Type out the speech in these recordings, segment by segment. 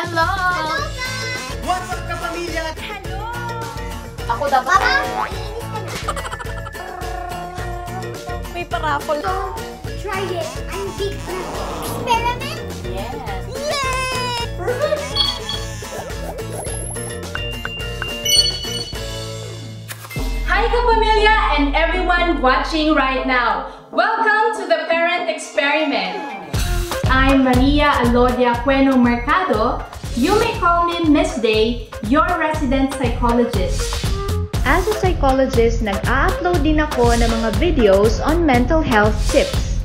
Hello! Hello, guys! What's up, kapamilya? Hello! Ako dapat. Mama, iinis ka na. May paraffol. So, try it. I'm big experiment. Yes. Yay! Hi kapamilya and everyone watching right now. Welcome to the Parent Experiment. I'm Maria Alodia Cueno Mercado. You may call me Miss Day, your resident psychologist. As a psychologist, nag-a-upload din ako ng mga videos on mental health tips.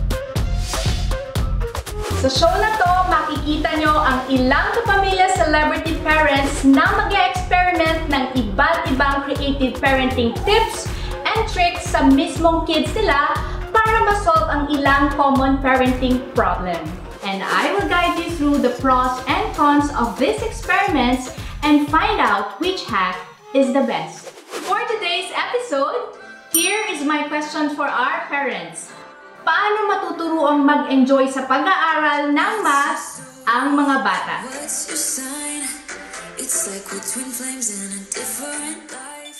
Sa show na to, makikita nyo ang ilang kapamilya celebrity parents na mag-experiment ng iba't ibang creative parenting tips and tricks sa mismong kids nila para ma-solve ang ilang common parenting problem. And I will guide you through the pros and cons of these experiments and find out which hack is the best. For today's episode, here is my question for our parents. Paano matuturuang mag-enjoy sa pag-aaral ng math ang mga bata? What's your sign? It's like we're twin flames in a different life.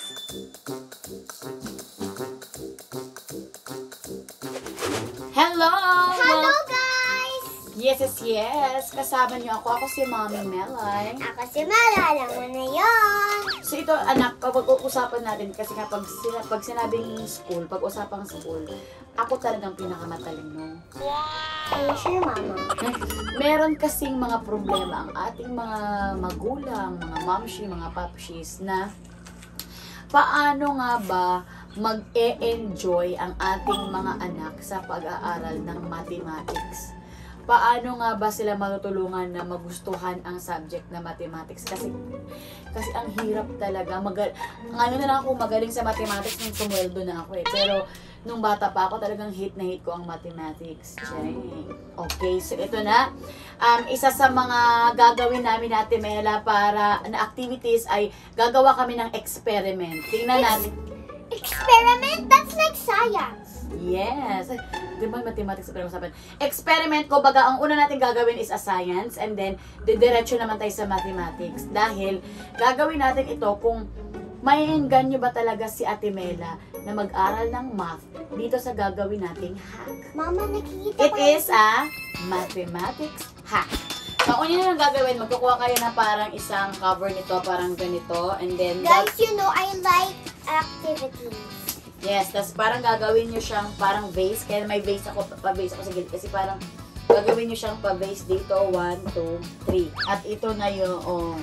Hello! Hello, guys! Yes, yes, yes. Kasama niyo ako. Ako si Mommy Melay. Ako si Mala, alam mo na yun. So ito, anak, pag-uusapan natin kasi nga pag sinabing school, pag-usapang school, ako talagang pinakamatalino. Are you sure, Mama? Meron kasing mga problema ang ating mga magulang, mga mamshi, mga papshis na paano nga ba mag-e-enjoy ang ating mga anak sa pag-aaral ng mathematics? Paano nga ba sila matutulungan na magustuhan ang subject na mathematics? Kasi ang hirap talaga. Ngayon na lang ako magaling sa mathematics nung sumweldo na ako eh. Pero nung bata pa ako, talagang hate na hate ko ang mathematics. Okay, so ito na. Isa sa mga gagawin namin natin, Mela, para na activities ay gagawa kami ng experiment. Tingnan natin. Experiment? That's like science. Yes. Di ba mathematics pa usapan? Experiment, ko baga, ang una natin gagawin is a science and then didiretso naman tayo sa mathematics. Dahil gagawin natin ito kung maiengganyo ba talaga si Ate Mela na mag-aral ng math dito sa gagawin nating hack. Mama, nakikita It ko is a mathematics hack. So, ang una na gagawin, magkukuha kayo na parang isang cover nito, parang ganito, and then Guys, you know, I like activities. yes, tas parang gagawin nyo siyang parang vase. Kaya may vase ako, pa-vase ako sa gilid. Kasi parang gagawin nyo siyang pa-vase dito. 1, 2, 3. At ito na yung,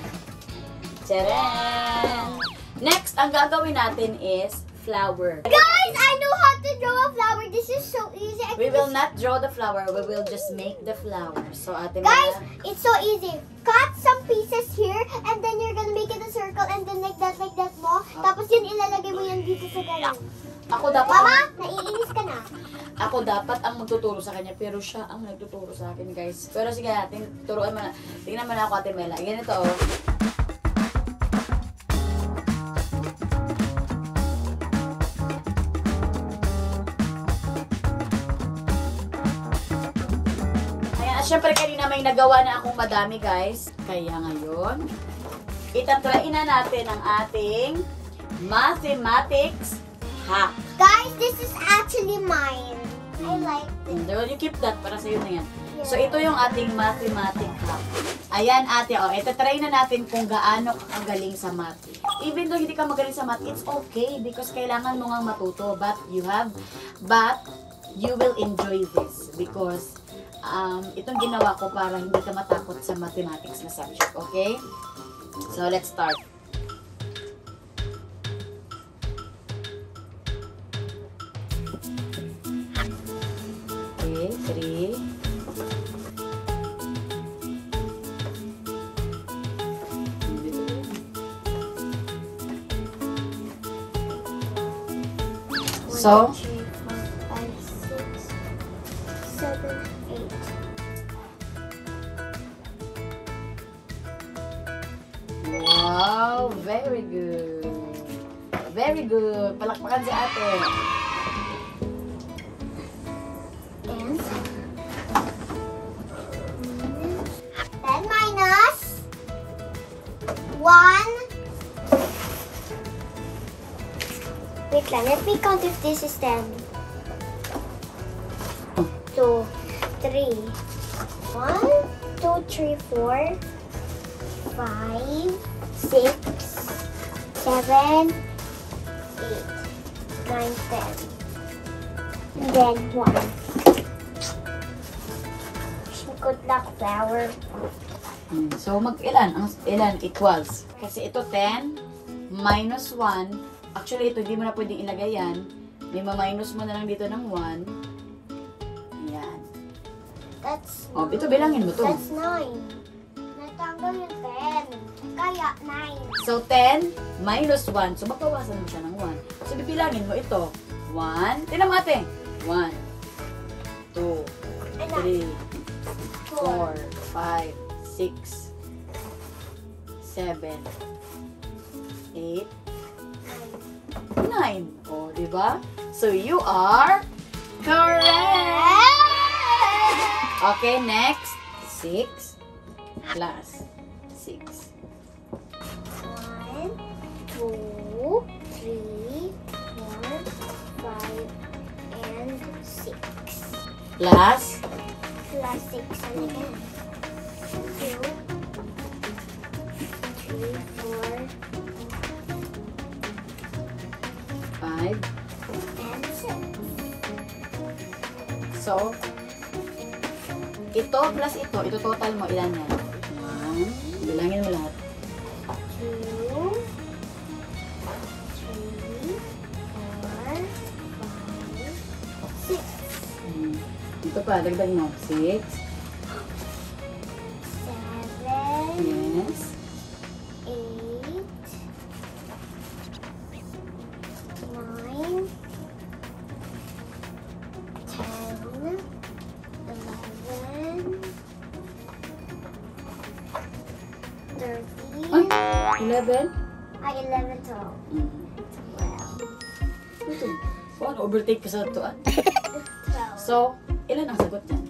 Tcharan! Next, ang gagawin natin is flower. Guys, I know how to draw a flower. This is so easy. We will not draw the flower. We will just make the flower. So, Ate Guys, Mela, it's so easy. Cut some pieces here, and then you're gonna make it a circle, and then like that mo. Tapos yun, ilalagay mo yan dito sa ganun. ako dapat, Mama, naiinis ka na. ako dapat ang magtuturo sa kanya, pero siya ang nagtuturo sa akin, guys. Pero sige natin, turuan mo na. Tingnan mo na ako, Ate Mela. Ganito, Siyempre, kanina may nagawa na akong madami, guys. Kaya ngayon, itatrain na natin ang ating mathematics hack. Guys, this is actually mine. I like it. You keep that para sa'yo na yan. So, ito yung ating mathematics hack. Ayan, ate, itatrain na natin kung gaano ka galing sa math. Even though hindi ka magaling sa math, it's okay because kailangan mo nga matuto. But you will enjoy this because itong ginawa ko para hindi ka matakot sa mathematics na subject, okay? So, let's start. Okay, 3. So, 1, 2, 3, 4, 5, 6, 7, 8. wow, very good. Very good. Palakpakan si ate. And 10 minus Wait lang, let me count if this is 10. 2, 3. 1, 2, 3, 4, 5, 6, 7, 8, 9, 10. And then 1. Good luck, flower. So, mag-ilan? Ilan equals? Kasi ito 10 minus 1. Actually, ito hindi mo na pwedeng ilagay yan. May ma-minus mo na lang dito ng 1. Ayan. That's Ito bilangin mo to. That's 9. Natanggal yung 10. Kaya 9. So, 10 minus 1. So, magkawasan mo siya ng 1. So, bibilangin mo ito. 1. Tinan mo ate. 1, 2, 3, 4, 5, 6, 7, 8, 9. O, diba? So, you are correct! Okay, next. 6 plus 6. 1, 2, 3, 4, 5, and 6. Plus Plus 6 and again. 2, 3, 4, 5. and 6. So, ito plus ito total mo, ilan yan? 1, bilangin mo lahat. 2, 3, 4, 5, 6. Ito pa, dagdag mo. 6. 7, Yes. 8, 9, 10, 11, 13, 11? 11, 12. Ito. Paano overtake ka sa ito, ah? 12. So, ilan ang sagot niyan?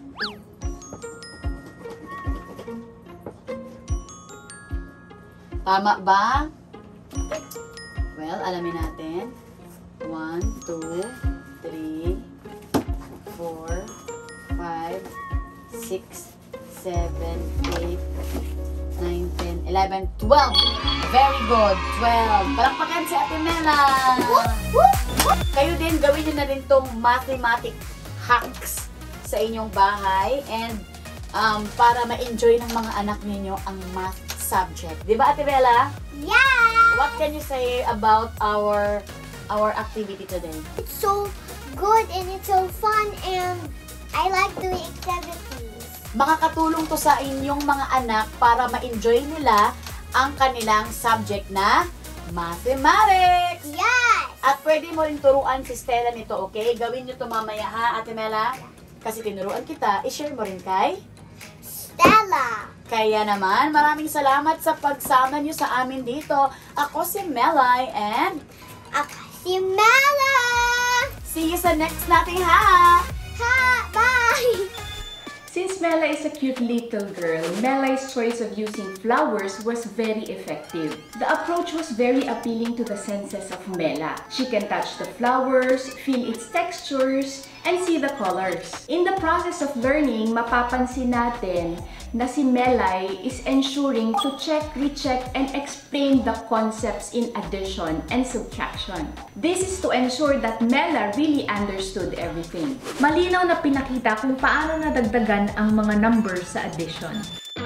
Tama ba? Well, alamin natin. 1, 2, 3, 4, 5, 6, 7, 8, 9, 10, 11, 12. Very good. 12. Palakpakan si Ate Mela. Kayo din, gawin nyo na rin tong mathematic hacks sa inyong bahay and para ma-enjoy ng mga anak ninyo ang math subject. Di ba, Ate Bella? Yeah! What can you say about our activity today? It's so good and it's so fun and I like doing activities. Makakatulong to sa inyong mga anak para ma-enjoy nila ang kanilang subject na mathematics. Yes! At pwede mo rin turuan si Stella nito, okay? Gawin nyo to mamaya ha, Ate Mela? Kasi tinuruan kita, i-share mo rin kay Stella! Kaya naman, maraming salamat sa pagsama nyo sa amin dito. Ako si Melay and Ako si Mela! see you sa next nating ha! Ha! Bye! Since Mela is a cute little girl, Mela's choice of using flowers was very effective. The approach was very appealing to the senses of Mela. She can touch the flowers, feel its textures, and see the colors. In the process of learning, mapapansin natin na si Melay is ensuring to check, recheck, and explain the concepts in addition and subtraction. This is to ensure that Mela really understood everything. Malinaw na pinakita kung paano nadagdagan ang mga numbers sa addition.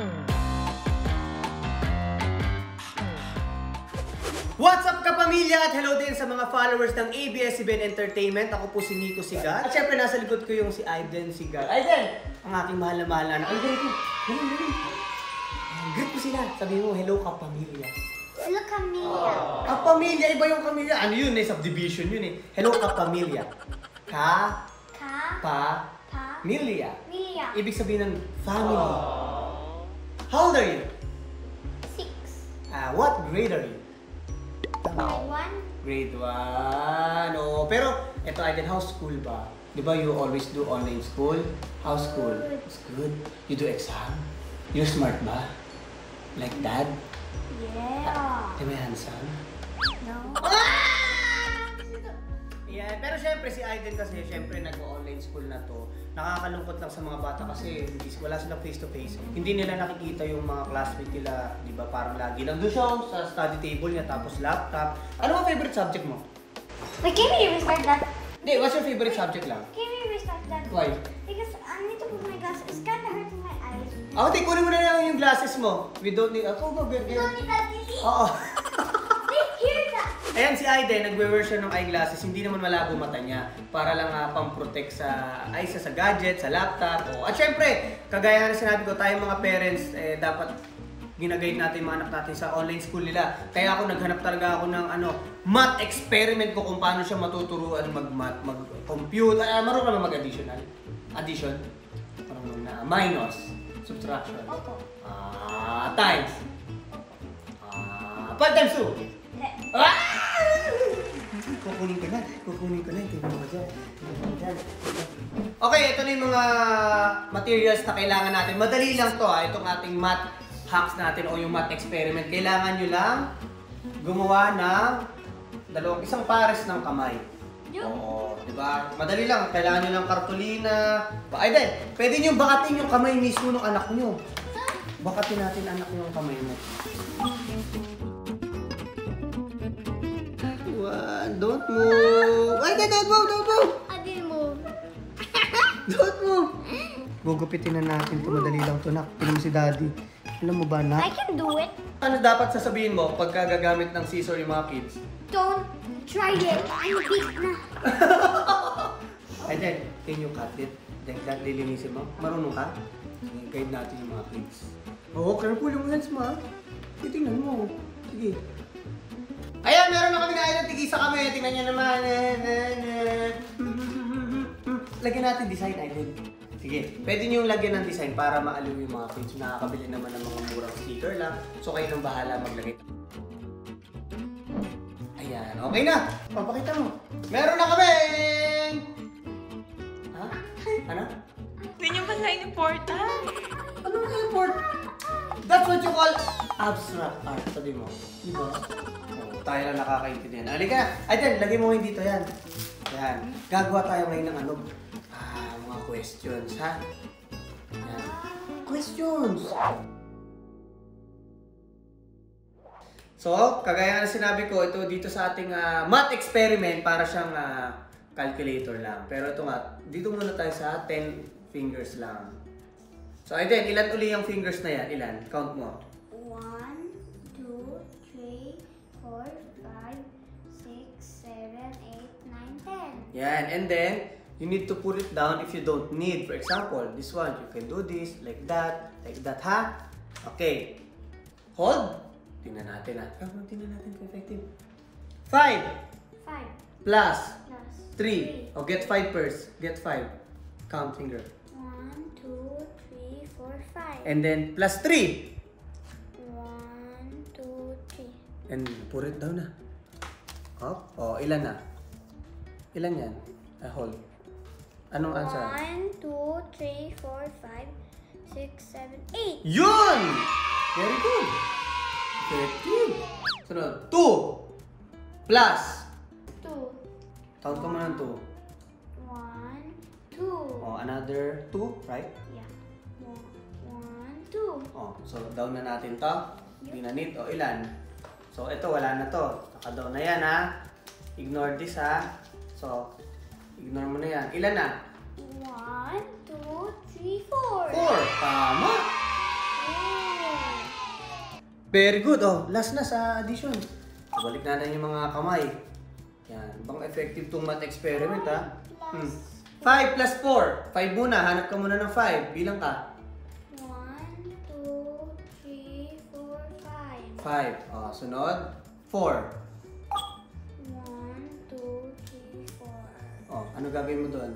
What's up kapamilya at hello din sa mga followers ng ABS-CBN Entertainment. Ako po si Nico Sigar. At syempre nasa likod ko yung si Aiden Sigar. Aiden! Ang aking mahal na mahal na anak. Ay, ganito. Greet mo sila. Sabi mo, hello kapamilya. Hello, Camilla. Kapamilya, iba yung kamilya. Ano yun eh, subdivision yun eh. Hello kapamilya. Pa. Milya. Mia. Ibig sabihin ng family. How old are you? 6. What grade are you? Grade 1. Grade 1. Oh, pero eto Aiden, how's school ba? Di ba you always do online school? How's school? It's good. You do exam? You're smart ba? Like dad? Yeah. Am I handsome? No. Yan. Pero syempre si Aiden kasi syempre nag-online school na to. Nakakalungkot lang sa mga bata kasi wala silang face to face. Hindi nila nakikita yung mga classmate nila, di ba? Parang lagi lang doon siya sa study table niya tapos laptop. Ano ang favorite subject mo? Wait, can we restart that? Hindi, what's your favorite subject lang? Can we restart that? Why? Because I need to put my glasses. It's kind of hurting my eyes. Hindi, kunin mo na lang yung glasses mo. We don't need... Ako ba, You don't need that, Didi. Oo. Wait, here's that. Ayan si Aiden, nagwe-wear siya ng eyeglasses, hindi naman malabo mata niya. Para lang pang-protect sa gadget, sa laptop. At syempre, kagaya nga na sinabi ko, tayong mga parents, dapat ginaguide natin yung mga anak natin sa online school nila. Kaya ako naghanap talaga ako ng math experiment ko kung paano siya matuturuan mag-math, mag-compute. Marunong ka ba mag-additional? Addition? Marunong na. Minus. Subtraction. Opo. Times. 5 times 2. Kukunin ko na. Tingnan mo dyan. Okay, ito na yung mga materials na kailangan natin. Madali lang to itong ating math hacks natin o yung math experiment. Kailangan nyo lang gumawa ng isang pares ng kamay. Oo, di ba? Madali lang. Kailangan nyo ng kartolina. Aiden, pwede nyo bakatin yung kamay mismo ng anak nyo. Bakatin natin anak nyo yung kamay mo. Don't move! Ay, don't move! I didn't move. Don't move! Gugupitin na natin ito. Madali lang ito, nak. Tingnan mo si Daddy. Alam mo ba, nak? I can do it. Ano dapat sasabihin mo pagka gagamit ng scissor yung mga kids? Don't try it. I'm big na. Ay, then, can you cut it? Like that, lilinisin mo? Marunong ka? Guide natin yung mga kids. Oo, careful yung hands mo, ha? Titingnan mo. Sige. Ayan, meron na kami na ng tigisa kami. Tingnan nyo naman. Lagyan natin design, Aiden. Sige, pwede nyo lagyan ng design para maaliw yung mga kids. Nakakabili naman ng mga murang sticker lang. So kayo nang bahala maglagay. Ayan, okay na. Papakita mo. Meron na kami! Ha? Ano? Hindi nyo ba important? Ano ang import? That's what you call abstract art. Sabi mo. Diba? Tayo lang nakakaintindihan. Halika! Ayan, lagay mo ngayon dito yan. Yan. Gagawa tayo ngayon ng mga questions, ha? Yan. Questions! So, kagaya na sinabi ko, ito dito sa ating math experiment, para siyang calculator lang. Pero ito nga, dito muna tayo sa 10 fingers lang. So, Aiden, ilan uli yung fingers na yan? Ilan? Count mo. 1, 2, 3, 4, 5, 6, 7, 8, 9, 10. Yan. And then, you need to put it down if you don't need. For example, this one, you can do this, like that, ha? Okay. Hold. Tingnan natin, ha? Tingnan natin kung effective. 5 5 plus plus 3. Oh, get 5 first. Get 5. Count finger. 1, 2, 3, 4, 5. And then, plus 3. 1, 2, 3. And put it down na. Up. Oh, ilan na? Ilan yan? Hold. Anong answer? 1, 2, 3, 4, 5, 6, 7, 8. Yun! Very good. Effective. Sunod. 2 plus. 2. Count ka mo ng 2. 1, 2. Oh, another 2, right? Yeah. 1, 2. Oh, so down na natin to. Hindi na need. O, ilan? So, ito, wala na to. Naka-down na yan, ha? Ignore this, ha? So, ignore mo na yan. Ilan na? 1, 2, 3, 4. 4. Tama. Very good. Oh, last na sa addition. Balik natin yung mga kamay. Yan. Bang effective tong math experiment, ha? 5 plus 4. 5 muna. Hanap ka muna ng 5. Bilang ka. 1, 2, 3, 4, 5. 5. Oh, sunod. 4. 1, 2, 3, 4. Oh, ano gagawin mo doon?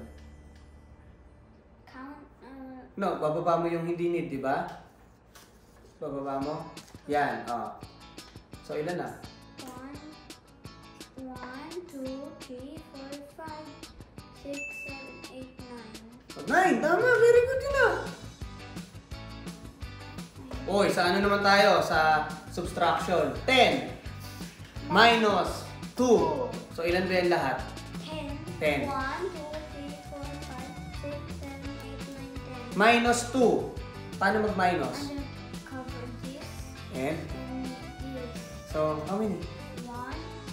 Count, No, bababa mo yung hindi need, di ba? Bababa mo. Yan, oh. So, ilan na? 1, 2, 3, 4, 5, 6, 7, 8, 9. 9. Tama, very good yun ah. 9, Oy, sa ano naman tayo? Sa subtraction. 10 minus 2. So, ilan ba yan lahat? 10. 1, 2, 3, 4, 5, 6, 7, 8, 9, 10. Minus 2. Paano mag-minus? I'm gonna cover this And? and this. So, how many? 1, 2,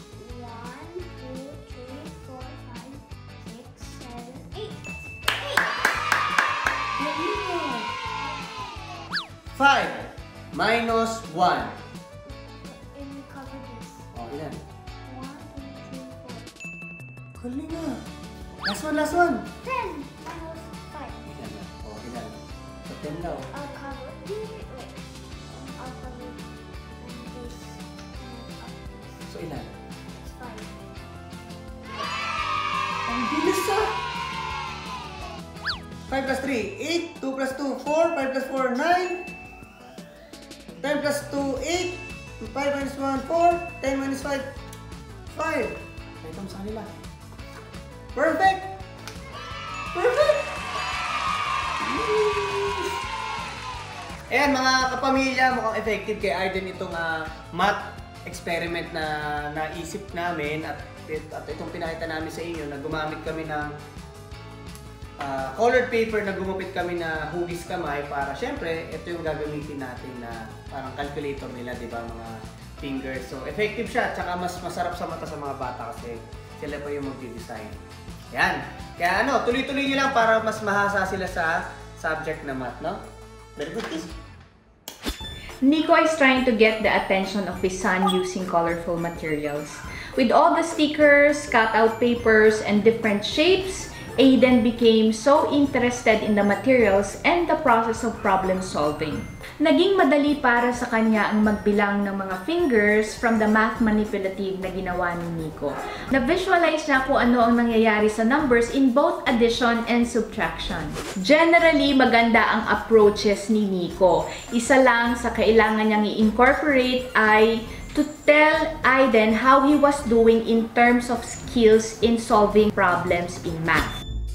3, 4, 5, 6, 7, 8. 5 minus 1. And cover this. O, ilan? 1, 2, 3, 4. Galing na. Last one, last one. 10 minus 5. Ilan? O, ilan? So, 10 daw. I'll cover this. Wait. I'll cover this. And up this. So, ilan? It's 5. Ang bilis ah! 5 plus 3, 8. 2 plus 2, 4. 5 plus 4, 9. 10 plus 2, 8. 5 minus 1, 4. 10 minus 5, 5. Ito sa kanila. Perfect! Perfect! Ayan mga kapamilya, mukhang effective kay Arden itong math experiment na naisip namin at itong pinakita namin sa inyo na gumamit kami ng colored paper na gumupit kami na hugis kamay para syempre ito yung gagamitin natin na parang calculator nila, di ba, mga fingers. So effective siya at saka mas masarap sa mata sa mga bata kasi sila pa yung magdi-design. Yan. Kaya ano, tuloy-tuloy nyo lang para mas mahasa sila sa subject na math, no? Very good, kiss. Nico is trying to get the attention of his son using colorful materials. With all the stickers, cut-out papers, and different shapes, Aiden became so interested in the materials and the process of problem solving. Naging madali para sa kanya ang magbilang ng mga fingers from the math manipulative na ginawa ni Nico. Na-visualize niya kung ano ang nangyayari sa numbers in both addition and subtraction. Generally, maganda ang approaches ni Nico. Isa lang sa kailangan niyang i-incorporate ay to tell Aiden how he was doing in terms of skills in solving problems in math.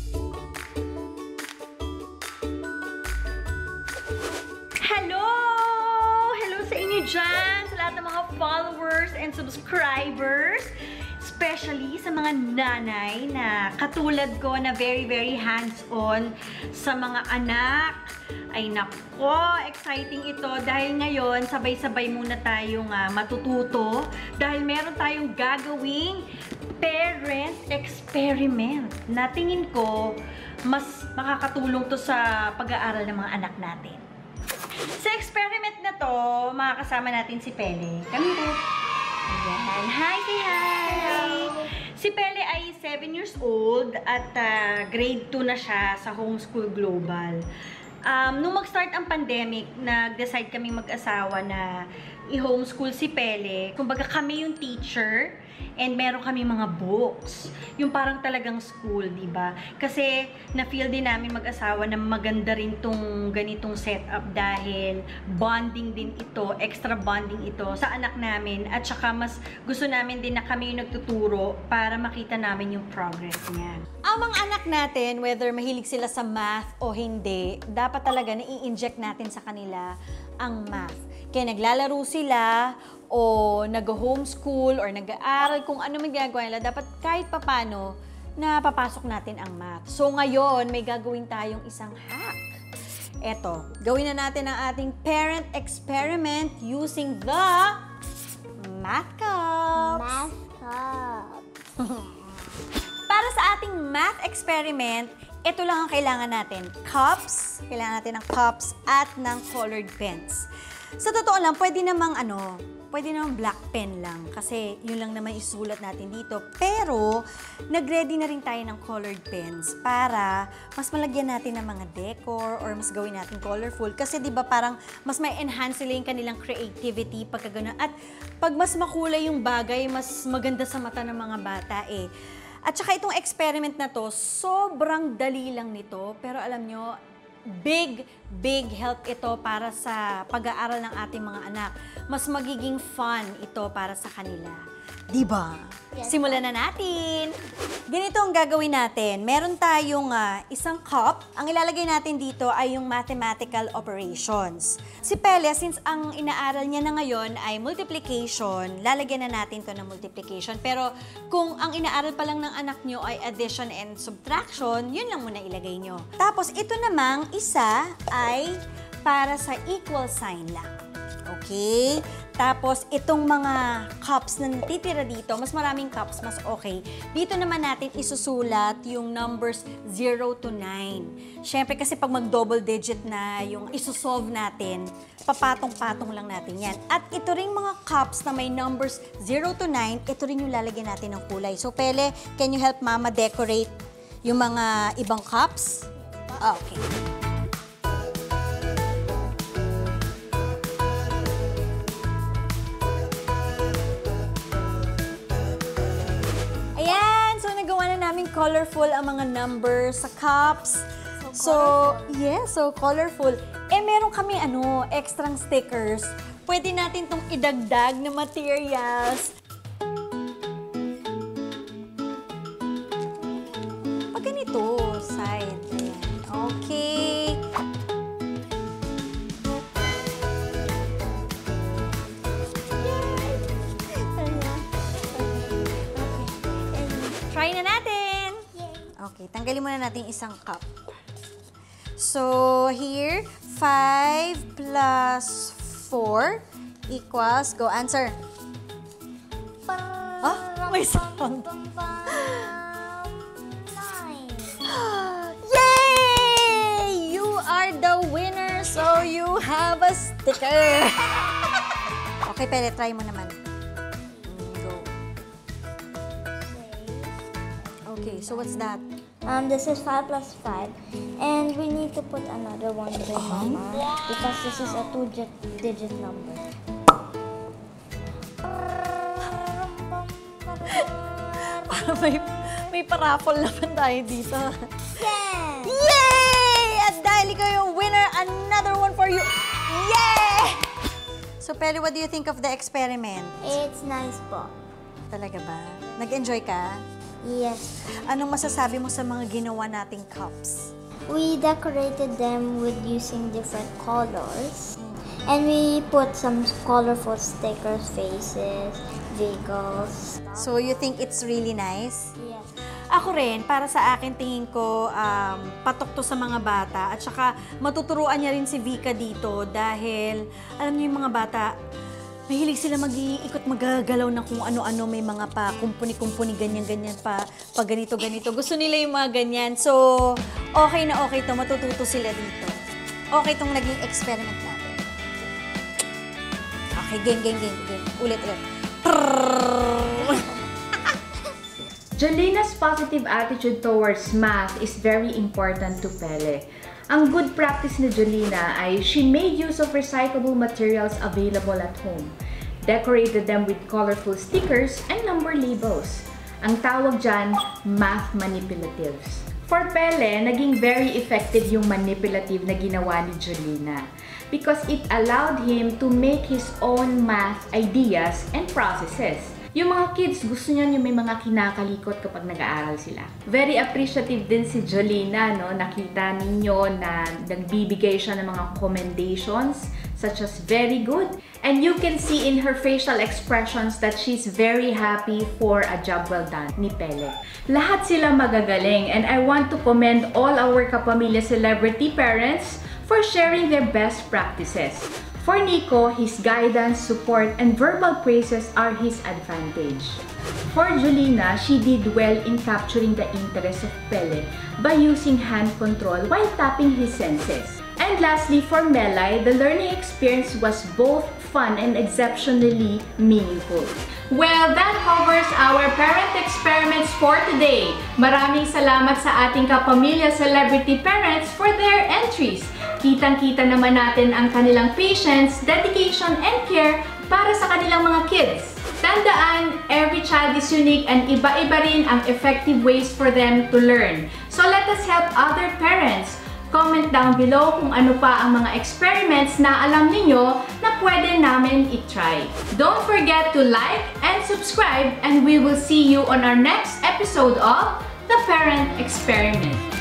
Dyan sa lahat ng mga followers and subscribers, especially sa mga nanay na katulad ko na very hands-on sa mga anak. Ay nako, exciting ito dahil ngayon sabay-sabay muna tayong matututo dahil meron tayong gagawing parent experiment na tingin ko mas makakatulong to sa pag-aaral ng mga anak natin. Sa experiment na to, makakasama natin si Pele. Kami po. Ayan. Hi, say hi! Si Pele ay 7 years old at grade 2 na siya sa Homeschool Global. Nung mag-start ang pandemic, nag-decide kami mag-asawa na i-homeschool si Pele. Kumbaga kami yung teacher and meron kami mga books. Yung parang talagang school, di ba? Kasi na-feel din namin mag-asawa na maganda rin tong ganitong setup dahil bonding din ito, extra bonding ito sa anak namin at saka mas gusto namin din na kami yung nagtuturo para makita namin yung progress niya. Ang mga anak natin, whether mahilig sila sa math o hindi, dapat talaga na i-inject natin sa kanila ang math. Kaya naglalaro sila o nag-homeschool or nag-aaral, kung ano man ginagawa nila, dapat kahit papano na papasok natin ang math. So ngayon, may gagawin tayong isang hack. Eto, gawin na natin ang ating parent experiment using the math cups. Math cup. Para sa ating math experiment, ito lang ang kailangan natin. Cups, kailangan natin ng cups at ng colored pens. Sa totoo lang, pwede namang black pen lang kasi yun lang naman isulat natin dito. Pero, nag-ready na rin tayo ng colored pens para mas malagyan natin ng mga decor or mas gawin natin colorful. Kasi di ba parang mas may enhance sila yung kanilang creativity pagka gano'n. At pag mas makulay yung bagay, mas maganda sa mata ng mga bata eh. At saka itong experiment na to, sobrang dali lang nito. Pero alam nyo, big big help ito para sa pag-aaral ng ating mga anak. Mas magiging fun ito para sa kanila. Diba? Yes. Simulan na natin! Ganito ang gagawin natin. Meron tayong isang cup. Ang ilalagay natin dito ay yung mathematical operations. Si Pele, since ang inaaral niya na ngayon ay multiplication, lalagyan na natin to ng multiplication. Pero kung ang inaaral pa lang ng anak nyo ay addition and subtraction, yun lang muna ilagay nyo. Tapos ito namang isa ay para sa equal sign lang. Okay? Tapos, itong mga cups na natitira dito, mas maraming cups, mas okay. Dito naman natin isusulat yung numbers 0 to 9. Siyempre, kasi pag mag-double digit na yung isusolve natin, papatong-patong lang natin yan. At ito ring mga cups na may numbers 0 to 9, ito rin yung lalagyan natin ng kulay. So, Pele, can you help Mama decorate yung mga ibang cups? Okay. Naming colorful ang mga numbers sa cups. So colorful. Eh, meron kami extrang stickers. Pwede natin tong idagdag na materials. Pag ganito, side. Ayan. Okay. Try na natin! Okay, tanggalin muna natin isang cup. So, here, 5 plus 4 equals, go answer. May sound. 9. Yay! You are the winner, so you have a sticker. Okay, Pele, try mo naman. Okay, so what's that? This is 5 plus 5. And we need to put another one by Mama. Because this is a 2-digit number. Parang may paraffol naman tayo dito. Yeah! Yay! At dahil ikaw yung winner, another one for you. Yay! So, Pele, what do you think of the experiment? It's nice po. Talaga ba? Nag-enjoy ka? Yes. Anong masasabi mo sa mga ginawa nating cups? We decorated them with using different colors. And we put some colorful stickers, faces, vehicles. So, you think it's really nice? Yes. Ako rin, para sa akin, tingin ko, patok to sa mga bata. At saka, matuturuan niya rin si Vika dito dahil, alam niyo yung mga bata, mahilig sila mag-iikot, magagalaw na kung ano-ano, may mga pa, kumpuni-kumpuni, ganyan-ganyan pa, pag ganito-ganito. Gusto nila yung mga ganyan. So, okay na okay to, matututo sila dito. Okay tong naging experiment natin. Okay, game. Ulit. Jolina's positive attitude towards math is very important to Pele. Ang good practice ni Jolina ay she made use of recyclable materials available at home, decorated them with colorful stickers and number labels. Ang tawag dyan, math manipulatives. For Pele, naging very effective yung manipulative na ginawa ni Jolina because it allowed him to make his own math ideas and processes. Yung mga kids, gusto niyan yung may mga kinakalikot kapag nag-aaral sila. Very appreciative din si Jolina, no? Nakita ninyo na nagbibigay siya ng mga commendations such as very good. And you can see in her facial expressions that she's very happy for a job well done ni Pele. Lahat sila magagaling and I want to commend all our Kapamilya celebrity parents for sharing their best practices. For Nico, his guidance, support, and verbal praises are his advantage. For Jolina, she did well in capturing the interest of Pele by using hand control while tapping his senses. And lastly, for Melay, the learning experience was both fun and exceptionally meaningful. Well, that covers our parent experiments for today. Maraming salamat sa ating Kapamilya celebrity parents for their entries. Kitang-kita naman natin ang kanilang patience, dedication, and care para sa kanilang mga kids. Tandaan, every child is unique and iba-iba rin ang effective ways for them to learn. So let us help other parents. Comment down below kung ano pa ang mga experiments na alam ninyo na pwede namin i-try. Don't forget to like and subscribe, and we will see you on our next episode of The Parent Experiment.